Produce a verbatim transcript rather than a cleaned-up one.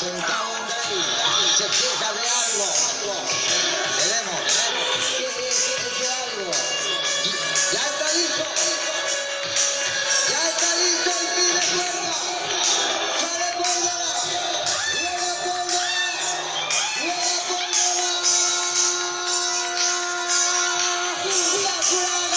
sentado donde ahí, se queja de algo. Veremos. ¿Qué es ese algo? Ya está listo. Ya está listo el pide fuerza. Sale pólvora. Rueda pólvora. Rueda pólvora. La